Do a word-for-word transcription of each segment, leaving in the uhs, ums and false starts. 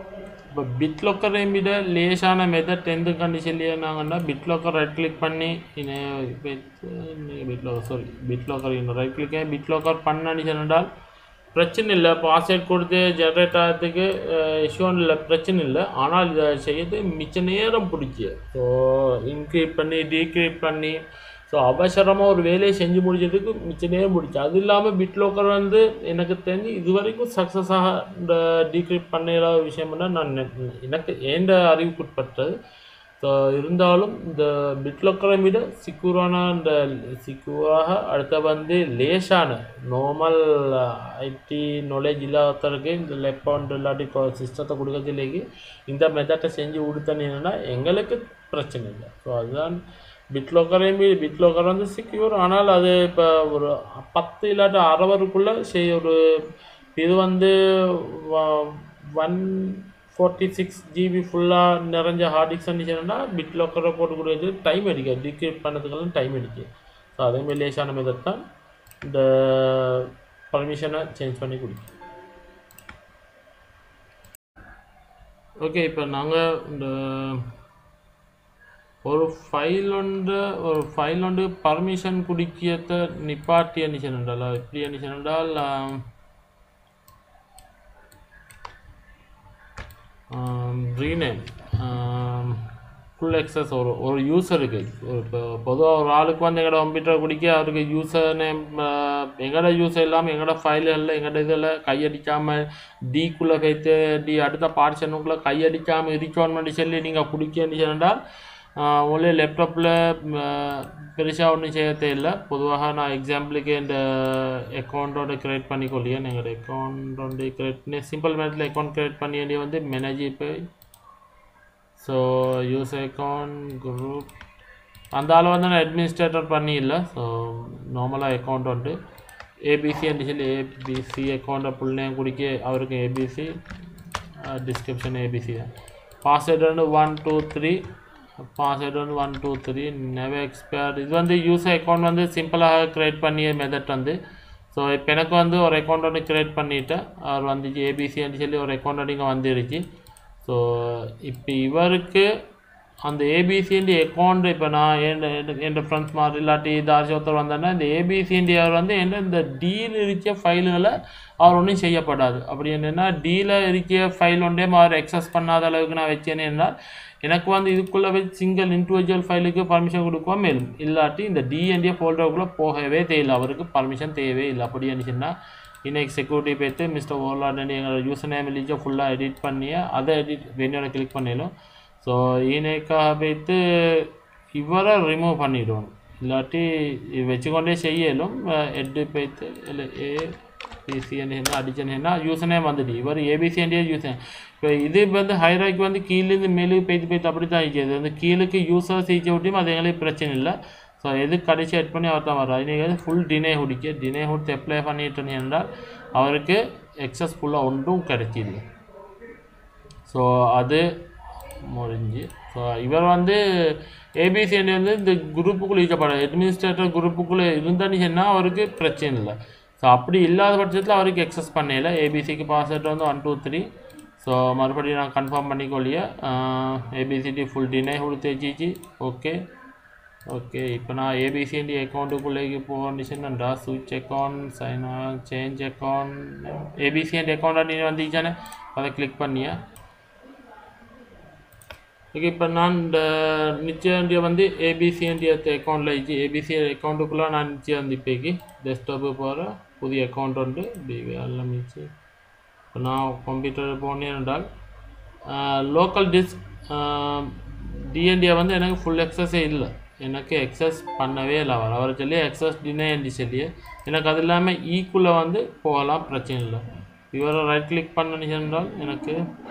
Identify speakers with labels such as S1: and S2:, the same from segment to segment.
S1: இப்போ பிட்லாக்கரை விட லேசான மெத்தட் எதுக்காண்டி சொல்லியிருந்தாங்கன்னா பிட்லாக்கர் ரைட் கிளிக் பண்ணி இப்போ பிட்லாக்கர் சாரி பிட்லாக்கர் இன்னும் ரைட் கிளிக்கே பிட்லாக்கர் பண்ணான்னு சொன்னால் பிரச்சனை இல்லை. பாஸ்வேர்ட் கொடுத்து ஜென்ரேட் ஆகிறதுக்கு இஷ்யூ இல்லை, பிரச்சனை இல்லை. ஆனால் இதை செய்யறது மிச்ச நேரம் பிடிச்சி. ஸோ இன்க்ரீப் பண்ணி டீக்ரீப் பண்ணி ஸோ அவசரமாக ஒரு வேலையை செஞ்சு முடிச்சதுக்கு மிச்ச நேரம் பிடிச்சி. அது இல்லாமல் பிட்லாக்கர் வந்து எனக்கு தெரிஞ்சு இது வரைக்கும் சக்ஸஸாக இந்த டீக்ரீப் பண்ணுற விஷயம்னா நான் எனக்கு ஏண்ட அறிவுக்குட்பட்டது. ஸோ இருந்தாலும் இந்த பிட்லாக்கரை விட சிக்யூரான இந்த சிக்யூராக அடுத்த வந்து லேசான நார்மல் ஐடி நாலேஜ் இல்லாதவருக்கு இந்த லெப்பவுண்ட் இல்லாட்டி சிஸ்டத்தை கொடுக்கறதுலேக்கு இந்த மெத்தட்டை செஞ்சு கொடுத்தனீங்கன்னா எங்களுக்கு பிரச்சனை இல்லை. ஸோ அதுதான் பிட்லாக்கரையும் பிட்லாக்கர் வந்து சிக்யூர். ஆனால் அது இப்போ ஒரு பத்து இல்லாட்டி அறுபதுக்குள்ளே செய்ய ஒரு இது வந்து ஒன் ஃபோர்ட்டி சிக்ஸ் ஜிபி ஃபுல்லாக நிறைஞ்ச ஹார்ட் டிஸ்க் இருந்துச்சுன்னா பிட்லாக்கரை போட்டு கொடுக்குறது டைம் அடிக்காது, டிக்ரீட் பண்ணதுக்கெல்லாம் டைம் அடிக்கும். ஸோ அதேமாதிரி லேசான மெத்தட் தான் இந்த பர்மிஷனை சேஞ்ச் பண்ணி கொடுக்கும். ஓகே, இப்போ நாங்கள் இந்த ஒரு ஃபைல் ஒன்று ஒரு ஃபைல் ஒன்று பர்மிஷன் குடிக்கிறத நிப்பாட்டி அனுப்பிச்சுண்டால் எப்படி அனுப்பிச்சுண்டால் ரீநேம் ஃபுல் எக்ஸஸ் ஒரு ஒரு யூஸருக்கு இப்போ பொதுவாக ஒரு ஆளுக்கு வந்து எங்களோட கம்ப்யூட்டர் குடிக்க அவருக்கு யூசர் நேம் எங்களோட யூஸர் இல்லாமல் எங்களோட ஃபைல்களில் எங்களோட இதில் கையடிக்காமல் டீக்குள்ளே வைத்து டி அடுத்த பார்ஷனுக்குள்ளே கையடிக்காமல் இருக்கோன்னு பண்ணி சொல்லி நீங்கள் குடிக்கணுன்னால் ஒன்லி லேப்டாப்பில் பெருசாக ஒன்றும் செய்ய தேவையில்லை. பொதுவாக நான் எக்ஸாம்பிளுக்கு இந்த அக்கௌண்ட்டோட க்ரியேட் பண்ணிக்கொள்ளியேன். எங்களோட அக்கௌண்ட் வந்து க்ரியேட் பண்ணி சிம்பிள் மெத்தடில் அக்கௌண்ட் க்ரியேட் பண்ணி வேண்டிய வந்து மேனேஜ் போய் ஸோ யூசர் அக்கௌண்ட் குரூப் அந்த ஆள் வந்து நான் அட்மினிஸ்ட்ரேட்டர் பண்ணி இல்லை. ஸோ நார்மலாக அக்கௌண்ட் வந்து ஏபிசி என்று சொல்லி ஏபிசி அக்கௌண்ட்டை ஃபுல் நேம் குடிக்க அவருக்கு ஏபிசி டிஸ்கிரிப்ஷன் ஏபிசி தான். பாஸ்வேர்டு வந்து ஒன் டூ த்ரீ பாஸ்வேர்டு வந்து one two three never expired. இது வந்து யூசர் அக்கௌண்ட் வந்து சிம்பிளாக க்ரியேட் பண்ணிய மெத்தட் வந்து. ஸோ இப்போ எனக்கு வந்து ஒரு அக்கௌண்ட் வந்து க்ரியேட் பண்ணிவிட்டேன். அவர் வந்துச்சு ஏபிசின்னு சொல்லி ஒரு அக்கௌண்ட் இங்கே வந்துடுச்சு. ஸோ இப்போ இவருக்கு அந்த ஏபிசிண்டி அக்கௌண்ட் இப்போ நான் என் என் ஃப்ரெண்ட்ஸ் மாதிரி இல்லாட்டி தாராச்சும் ஒருத்தர் வந்தேன்னா இந்த ஏபிசிண்டி அவர் வந்து என்ன இந்த டீல் இருக்க ஃபைலுகளை அவர் ஒன்றும் செய்யப்படாது. அப்படி என்னென்னா டீல இருக்க ஃபைல் ஒன்றே அவர் எக்ஸஸ் பண்ணாத அளவுக்கு நான் வச்சேன்னு என்றால் எனக்கு வந்து இதுக்குள்ளே வச்சு சிங்கிள் இண்டிவிஜுவல் ஃபைலுக்கு பர்மிஷன் கொடுக்குவோம். மேலும் இல்லாட்டி இந்த டிஎன்டிஏ ஃபோல்டருக்குள்ளே போகவே தேவையில்லை, அவருக்கு பர்மிஷன் தேவையே இல்லை. அப்படி இருந்துச்சுன்னா இன்னைக்கு செக்யூரிட்டி போய்த்து மிஸ்டர் ஓவர்லார்ட் எங்களோட யூசர் நேம் லிஜை ஃபுல்லாக எடிட் பண்ணி அதை எடிட் வெனியோட கிளிக் பண்ணிடும். ஸோ ஈனேக்காக போய்த்து இவரை ரிமூவ் பண்ணிவிடணும், இல்லாட்டி வச்சுக்கொண்டே செய்யலும் எட்டு போய்த்து இல்லை ஏ பிசிஎன் என்ன அடிச்சேன்னா யூசர் நேம் வந்துட்டு இவர் ஏபிசிஎன்டியே யூசர். இப்போ இது வந்து ஹைராக்கி வந்து கீழேருந்து மேலுக்கு போய்த்து போய்த்து அப்படி தான் ஆகிடுது. வந்து கீழுக்கு யூசர் சீச்சை விட்டியும் அது எங்களுக்கு பிரச்சனை இல்லை. ஸோ எது கடைசி ஆட் பண்ணி அவர் தான் வர்றாரு. இன்றைக்கி வந்து ஃபுல் டினே ஹுடிக்கு டினே ஹுட் அப்ளை பண்ணிட்டு என்றால் அவருக்கு எக்ஸஸ் ஃபுல்லாக ஒன்றும் கிடைச்சிது. ஸோ அது முடிஞ்சு. ஸோ இவர் வந்து ஏபிசிஎன்டி வந்து இந்த குரூப்புக்குள்ளே ஈச்சப்படாது, அட்மினிஸ்ட்ரேட்டர் குரூப்புக்குள்ளே இருந்தான்னு சொன்னால் அவருக்கு பிரச்சனை இல்லை. ஸோ அப்படி இல்லாத பட்சத்தில் அவருக்கு எக்ஸஸ் பண்ணல. ஏபிசிக்கு பாஸ்வேர்டு வந்து ஒன் டூ த்ரீ. ஸோ மறுபடியும் நான் கன்ஃபார்ம் பண்ணிக்கொள்ளிய ஏபிசிடி ஃபுல் டினே கொடுத்து வச்சிச்சு. ஓகே ஓகே இப்போ நான் ஏபிசிடி அக்கௌண்ட்டுக்குள்ளேக்கு போனிச்சுன்னா ஸ்விட்ச் account sign change account ABCD account நீங்கள் வந்துச்சானே அதை கிளிக் பண்ணிய. ஓகே இப்போ நான் இந்த நிச்சயண்டியை வந்து ஏபிசிஎன்டி அக்கௌண்ட்டில் ஆயிடுச்சு. ஏபிசி அக்கௌண்ட்டுக்குள்ளே நான் நிச்சயம் வந்து இப்போக்கி டெஸ்க்டாப்பு போகிற புதிய அக்கௌண்ட் உண்டு எல்லாம் மிச்சு. இப்போ நான் கம்ப்யூட்டர் போனேன் என்றால் லோக்கல் டிஸ்க் டிஎன்டியை வந்து எனக்கு ஃபுல் எக்ஸஸே இல்லை, எனக்கு எக்ஸஸ் பண்ணவே இல்லை. அவர் அவரை சொல்லி எக்ஸஸ் டினேண்டி சொல்லியே எனக்கு அது இல்லாமல் ஈக்குள்ளே வந்து போகலாம், பிரச்சனை இல்லை. இவரை ரைட் கிளிக் பண்ணி என்றால் எனக்கு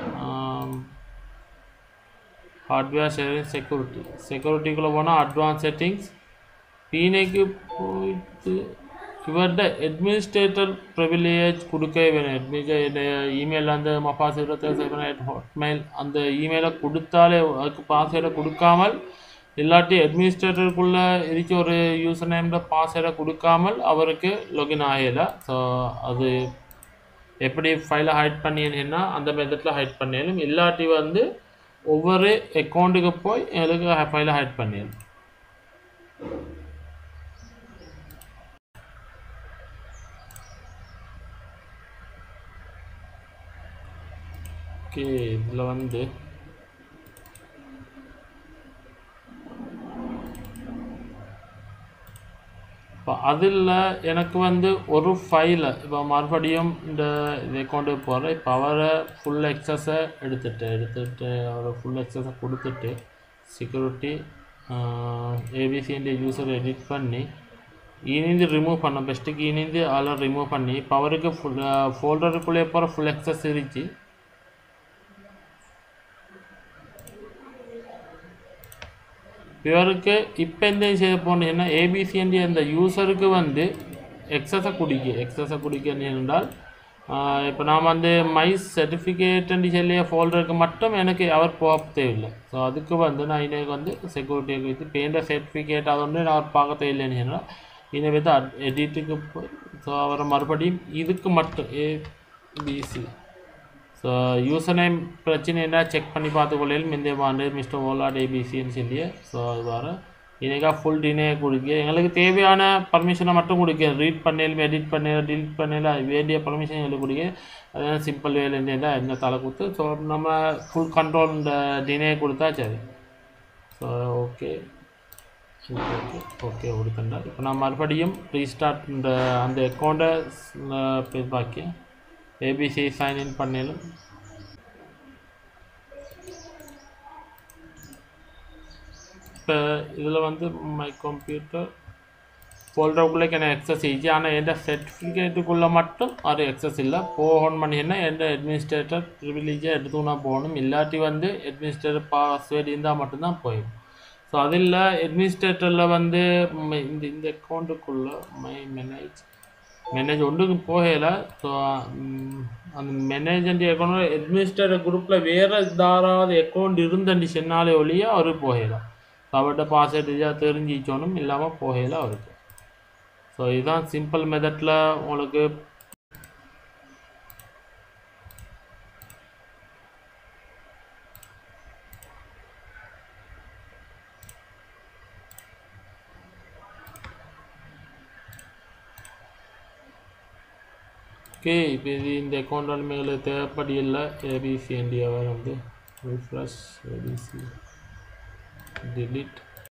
S1: ஹார்ட்வேர் செட்டிங்ஸ் செக்யூரிட்டி செக்யூரிட்டிக்குள்ளே போனால் அட்வான்ஸ் செட்டிங்ஸ் பீனைக்கு போயிட்டு இவர்கிட்ட அட்மினிஸ்ட்ரேட்டர் ப்ரிவிலேஜ் கொடுக்கவே வேணும். அட்மினிஸ்ட்ரேட்டர் இமெயில் அந்த மஃபாஸ் இருபத்தேழு செவன் எயிட் ஹாட்மெயில் அந்த இமெயிலை கொடுத்தாலே அதுக்கு பாஸ்வேர்டை கொடுக்காமல் இல்லாட்டி அட்மினிஸ்ட்ரேட்டருக்குள்ளே இருக்க ஒரு யூசர் நேமில் பாஸ்வேர்டை கொடுக்காமல் அவருக்கு லாகின் ஆகலை. ஸோ அது எப்படி ஃபைலை ஹைட் பண்ணினா அந்த மெத்தடில் ஹைட் பண்ணிடலும், இல்லாட்டி வந்து ஒவ்வொரு அக்கௌண்ட்டுக்கு போய் எங்களுக்கு ஃபைலை ஹைட் பண்ணிடலும். ஓகே, இதில் வந்து இப்போ அதில் எனக்கு வந்து ஒரு ஃபைலை இப்போ மறுபடியும் இந்த இதை கொண்டு போகிறேன். இப்போ அவரை ஃபுல் எக்ஸஸை எடுத்துட்டு எடுத்துட்டு அவரை ஃபுல் எக்ஸஸை கொடுத்துட்டு செக்யூரிட்டி ஏபிசின்ற யூஸரை எடிட் பண்ணி இனிந்து ரிமூவ் பண்ண பெஸ்ட்டுக்கு இனிந்து அதில் ரிமூவ் பண்ணி இப்போ அவருக்கு ஃபுல் ஃபோல்டருக்குள்ளே போகிற ஃபுல் எக்ஸஸ் இருந்துச்சு. இவருக்கு இப்போ எந்த செய்ய போனீங்கன்னா ஏபிசிஎன்டி அந்த யூஸருக்கு வந்து எக்ஸஸை குடிக்க எக்ஸஸை குடிக்க என்றால் இப்போ நான் வந்து மை சர்டிஃபிகேட்னு சொல்லிய ஃபோல்டருக்கு மட்டும் எனக்கு அவர் போக தேவையில்லை. ஸோ அதுக்கு வந்து நான் இன்னைக்கு வந்து செக்யூரிட்டியை வைத்து பேண்ட சர்டிஃபிகேட் அதை வந்து நான் பார்க்க தேவையில்லைன்னு சொன்னால் இன்னை வந்து எடிட்டுக்கு போய் ஸோ அவரை மறுபடியும் இதுக்கு மட்டும் ஏபிசி ஸோ யூசர் நேம் பிரச்சனை என்ன செக் பண்ணி பார்த்துக்கொள்ளையிலும் இந்த மாதிரி மிஸ்டர் ஓலாட் ஏபிசின்னு சொல்லி ஸோ அது வர இன்றைக்கா ஃபுல் டினே கொடுக்க எங்களுக்கு தேவையான பர்மிஷனை மட்டும் கொடுக்க ரீட் பண்ணலும் எடிட் பண்ணல டிலீட் பண்ணல வேண்டிய பர்மிஷன் எங்களுக்கு கொடுக்க அதனால் சிம்பிள் வேலைன்னா என்ன தலை கொடுத்து ஸோ நம்ம ஃபுல் கண்ட்ரோல் இந்த டினே கொடுத்தா சரி. ஸோ ஓகே ஓகே ஓகே கொடுத்தண்டா. இப்போ நான் மறுபடியும் ரீஸ்டார்ட் இந்த அந்த அக்கௌண்ட்டை போய் பார்க்க ஏபிசி சைன்இன் பண்ணலும் இப்போ இதில் வந்து மை கம்ப்யூட்டர் ஃபோல்டருக்குள்ளே எனக்கு எக்ஸஸ் ஈஸி ஆனால் எந்த சர்டிஃபிகேட்டுக்குள்ளே மட்டும் அது எக்ஸஸ் இல்லை போகணும் பண்ணிங்கன்னா எந்த அட்மினிஸ்ட்ரேட்டர் ப்ரிவிலேஜாக எடுத்துனா போகணும், இல்லாட்டி வந்து அட்மினிஸ்ட்ரேட்டர் பாஸ்வேர்டு இருந்தால் மட்டும்தான் போயிடும். ஸோ அதில் அட்மினிஸ்ட்ரேட்டரில் வந்து இந்த இந்த அக்கௌண்ட்டுக்குள்ளே மை மேனேஜ் மேனேஜ் ஒன்றுக்கு போகலை. ஸோ அந்த மேனேஜ் அக்கௌண்ட் அட்மினிஸ்ட்ரேட்டர் குரூப்பில் வேறு யாராவது அக்கௌண்ட் இருந்துச்சு சொன்னாலே ஒழிய அவர் போகலாம். ஸோ அவர்கிட்ட பாஸ்வேர்டு தெரிஞ்சிச்சோனும் இல்லாமல் போகலை அவருக்கு. ஸோ இதுதான் சிம்பிள் மெத்தடில் உங்களுக்கு ஓகே. இப்போ இது இந்த அக்கௌண்ட் வந்து எங்களுக்கு தேவைப்படி இல்லை. ஏபிசி இந்தியாவை வந்து ரிஃப்ரெஷ் ஏபிசி delete